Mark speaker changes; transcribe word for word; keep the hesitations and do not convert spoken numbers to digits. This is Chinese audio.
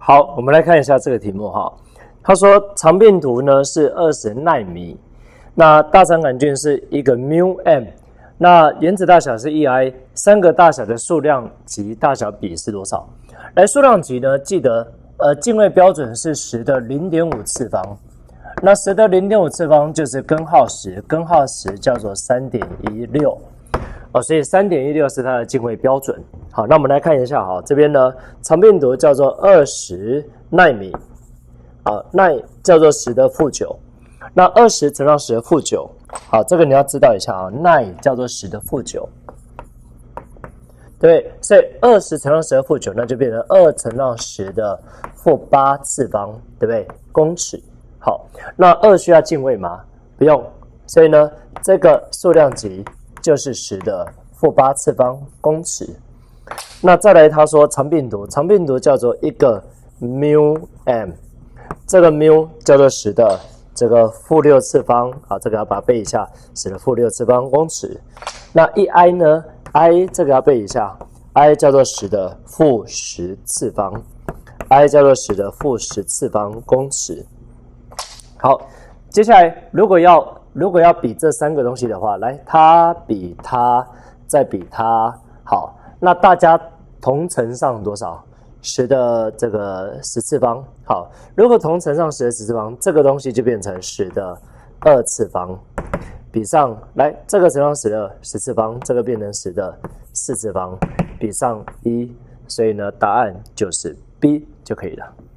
Speaker 1: 好，我们来看一下这个题目哈。他说长病毒呢是二十奈米，那大肠杆菌是一个 mu m， 那原子大小是 E I， 三个大小的数量级大小比是多少？来，数量级呢，记得呃进位标准是十的零点五次方，那十的零点五次方就是根号十，根号十叫做 三点一六。哦，所以 三点一六 是它的进位标准。好，那我们来看一下哈，这边呢，长病毒叫做二十奈米，啊，奈叫做十的负九，那二十乘上十的负九，好，这个你要知道一下啊，奈叫做十的负九，对，所以二十乘上十的负九，那就变成二乘上十的负八次方，对不对？公尺。好，那二需要进位吗？不用，所以呢，这个数量级就是十的负八次方公尺。那再来，他说长病毒，长病毒叫做一个 mu m， 这个 mu 叫做十的这个负六次方，好，这个要把它背一下，十的负六次方公尺。那一 i 呢 ？i 这个要背一下 ，i 叫做十的负十次方 ，i 叫做十的负十次方公尺。好，接下来如果要如果要比这三个东西的话，来，它比它再比它，好，那大家同乘上多少？十的这个十次方，好，如果同乘上十的十次方，这个东西就变成十的二次方，比上来，这个乘上十的十次方，这个变成十的四次方，比上一，所以呢，答案就是 B 就可以了。